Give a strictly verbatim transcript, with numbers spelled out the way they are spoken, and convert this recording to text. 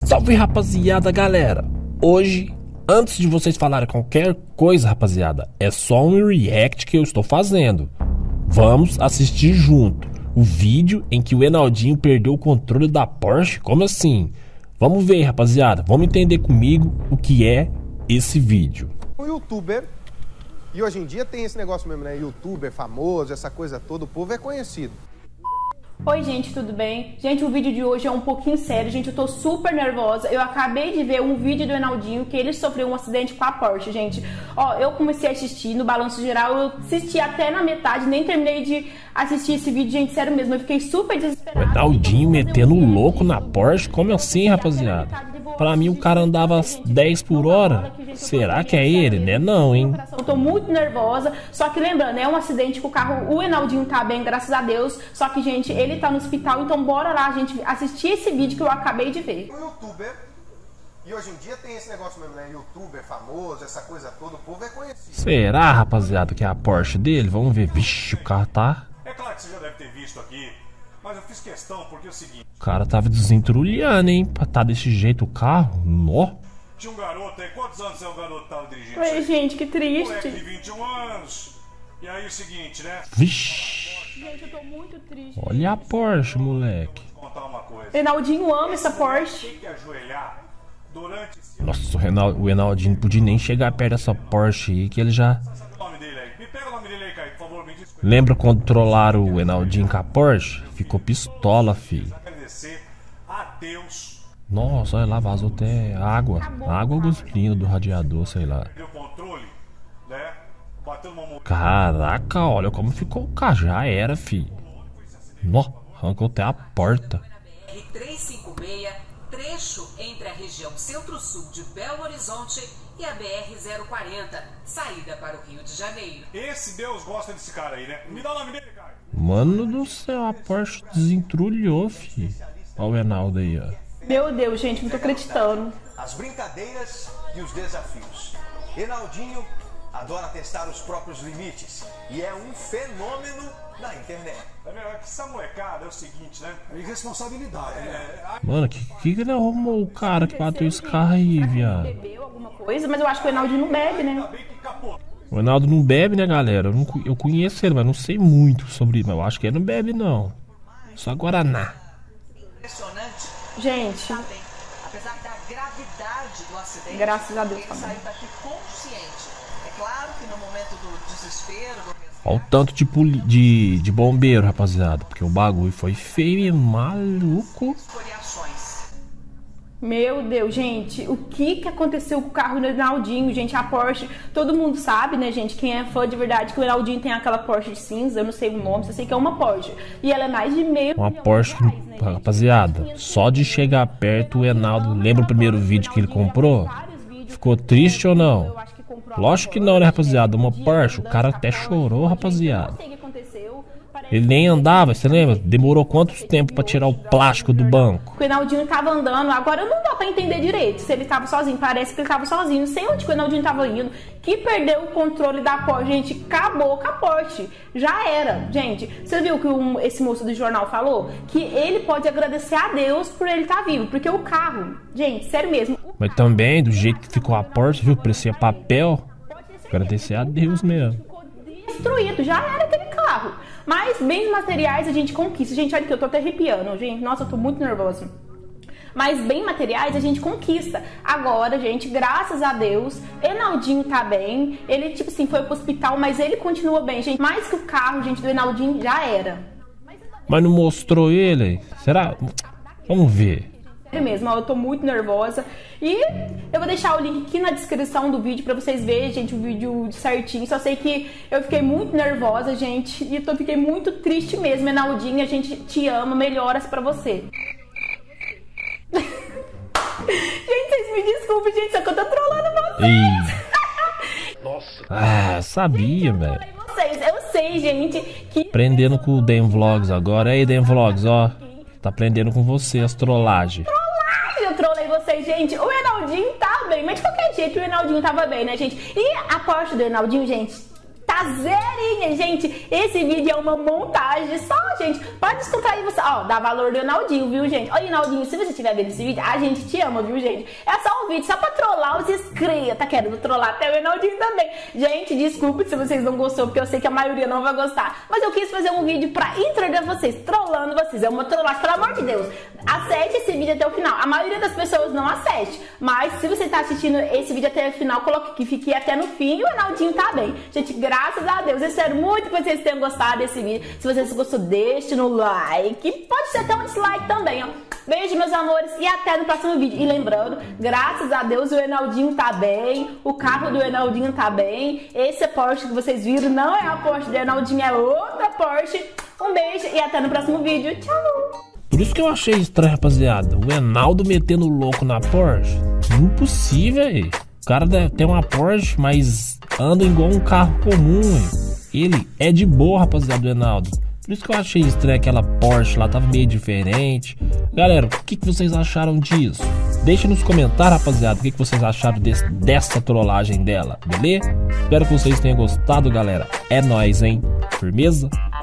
Salve, rapaziada, galera. Hoje, antes de vocês falarem qualquer coisa, rapaziada, é só um react que eu estou fazendo. Vamos assistir junto o vídeo em que o Enaldinho perdeu o controle da Porsche. Como assim? Vamos ver, rapaziada. Vamos entender comigo o que é esse vídeo. Um youtuber, e hoje em dia tem esse negócio mesmo, né? Youtuber famoso, essa coisa toda, o povo é conhecido. Oi gente, tudo bem? Gente, o vídeo de hoje é um pouquinho sério, gente, eu tô super nervosa. Eu acabei de ver um vídeo do Enaldinho que ele sofreu um acidente com a Porsche, gente. Ó, eu comecei a assistir no Balanço Geral, eu assisti até na metade, nem terminei de assistir esse vídeo, gente, sério mesmo, eu fiquei super desesperada. O Enaldinho metendo um louco na Porsche? Como assim, rapaziada? Pra mim o cara andava dez por hora. Será que é ele, né? Não, hein? Eu tô muito nervosa, só que lembrando, é um acidente com o carro, o Enaldinho tá bem, graças a Deus. Só que, gente, ele tá no hospital, então bora lá, gente, assistir esse vídeo que eu acabei de ver. Um youtuber, e hoje em dia tem esse negócio mesmo, né? Youtuber famoso, essa coisa toda, o povo é conhecido. Será, rapaziada, que é a Porsche dele? Vamos ver. Vixe, o carro tá... É claro que você já deve ter visto aqui, mas eu fiz questão porque é o seguinte... O cara tava desentrulhando, hein? Pra tá desse jeito o carro. Nó. Tinha um garoto aí, quantos anos é o garoto tava dirigindo? Oi, gente, que Um moleque de triste. vinte e um anos. E aí o seguinte, né? Vixe. Gente, eu tô muito triste. Olha a Porsche, moleque. Vou contar uma coisa. Enaldinho ama essa Porsche. Tem que ajoelhar durante esse... Nossa, o, Renal, o Enaldinho não podia nem chegar perto dessa Porsche aí, que ele já... O nome dele aí. Me pega o nome dele aí, Caio, por favor, me diz. Lembra quando trollaram o Enaldinho com a Porsche? Ficou pistola, filho. Agradecer a Deus. Nossa, olha lá, vazou até água. Água ou gasolina do radiador, sei lá. Deu controle, né? Bateu numa... Caraca, olha como ficou o carro. Já era, filho. Nó, arrancou até a porta. R trezentos e cinquenta e seis, trecho entre a região centro-sul de Belo Horizonte e a B R zero quarenta, saída para o Rio de Janeiro. Esse Deus gosta desse cara aí, né? Me dá o nome dele, Caio. Mano do céu, a Porsche desentrulhou, filho. Olha o Enaldo aí, ó. Meu Deus, gente, não tô acreditando. As brincadeiras e os desafios. Enaldinho adora testar os próprios limites e é um fenômeno na internet. É que essa molecada é o seguinte, né? Irresponsabilidade, né? Mano, que que ele arrumou o cara que bateu esse carro aí, viado? Bebeu alguma coisa, mas eu acho que o Enaldinho não bebe, né? Ainda bem que capô. O Enaldo não bebe, né, galera? Eu, não, cu- eu conheço ele, mas não sei muito sobre ele. Mas eu acho que ele não bebe, não. Só Guaraná. Impressionante. Gente, Bem, apesar da gravidade do acidente, Graças a Deus, ele tá bom. saiu daqui consciente. É claro que no momento do desespero, do Olha o tanto de, poli- de, de bombeiro, rapaziada. Porque o bagulho foi feio e maluco. escoriações. meu Deus, gente, o que que aconteceu com o carro do Enaldinho, gente? A Porsche, todo mundo sabe, né, gente? Quem é fã de verdade, que o Enaldinho tem aquela Porsche cinza, eu não sei o nome, só sei que é uma Porsche. E ela é mais de meio Uma milhão de Porsche, reais, né, gente? rapaziada. Só de chegar perto, o Enaldo... Lembra o primeiro vídeo que ele comprou? Ficou triste ou não? Lógico que não, né, rapaziada? Uma Porsche, o cara até chorou, rapaziada. Não sei o que aconteceu. Ele nem andava, você lembra? Demorou quantos tempo pra tirar o plástico do banco? O Enaldinho tava andando, agora não dá pra entender direito se ele tava sozinho, parece que ele tava sozinho, não sei onde que o Enaldinho tava indo, que perdeu o controle da Porsche, gente, acabou com a Porsche, já era, gente. Você viu que um, esse moço do jornal falou? Que ele pode agradecer a Deus por ele estar vivo, porque o carro, gente, sério mesmo. o Mas carro- também, do jeito que ficou a Porsche, viu? Parecia papel. Pode ter certeza Agradecer a que o Deus carro mesmo. Ficou destruído, já era aquele carro. Mas bens materiais a gente conquista. Gente, olha que eu tô até arrepiando, gente. Nossa, eu tô muito nervosa. Mas bem materiais a gente conquista. Agora, gente, graças a Deus, Enaldinho tá bem. Ele, tipo assim, foi pro hospital, mas ele continua bem, gente. Mais que o carro, gente, do Enaldinho já era. Mas não mostrou ele? Será? Vamos ver. Sério mesmo, ó, eu tô muito nervosa. E eu vou deixar o link aqui na descrição do vídeo pra vocês verem, gente, o vídeo certinho. Só sei que eu fiquei muito nervosa, gente, e eu fiquei muito triste mesmo. Enaldinho, a gente te ama, melhoras pra você. Gente, vocês me desculpem, gente, só que eu tô trolando vocês. Ih. Nossa. Ah, sabia, velho. Vocês, eu sei, gente, que... Aprendendo com o Den Vlogs agora. Aí, Den Vlogs, ó. Tá aprendendo com você as trollagens. Eu trolei vocês, gente. O Enaldinho tá bem, mas de qualquer jeito o Enaldinho tava bem, né, gente? E a Porsche do Enaldinho, gente, tá tá zerinha, gente. Esse vídeo é uma montagem só, gente. Pode descontrair você. Ó, dá valor do Enaldinho, viu, gente? Ó, Enaldinho, se você estiver vendo esse vídeo, a gente te ama, viu, gente? É só um vídeo, só pra trollar os inscritos. Tá querendo trollar até o Enaldinho também. Gente, desculpe se vocês não gostou, porque eu sei que a maioria não vai gostar. Mas eu quis fazer um vídeo pra entreter vocês, trollando vocês. É uma trollagem, pelo amor de Deus. Acerte esse vídeo até o final. A maioria das pessoas não acerte. Mas se você tá assistindo esse vídeo até o final, coloque que fique até no fim e o Enaldinho tá bem. Gente, graças a Deus. Eu espero muito que vocês tenham gostado desse vídeo. Se vocês gostou, deixe no like. Pode ser até um dislike também, ó. Beijo, meus amores, e até no próximo vídeo. E lembrando, graças a Deus o Enaldinho tá bem, o carro do Enaldinho tá bem. Esse Porsche que vocês viram não é a Porsche do Enaldinho, é outra Porsche. Um beijo e até no próximo vídeo. Tchau! Por isso que eu achei estranho, rapaziada. O Enaldo metendo louco na Porsche. Impossível, aí. O cara deve ter uma Porsche, mas anda igual um carro comum, hein? Ele é de boa, rapaziada, do Enaldo. Por isso que eu achei estranho aquela Porsche lá, tava meio diferente. Galera, o que, que vocês acharam disso? Deixa nos comentários, rapaziada, o que, que vocês acharam desse, dessa trollagem dela, beleza? Espero que vocês tenham gostado, galera. É nóis, hein? Firmeza?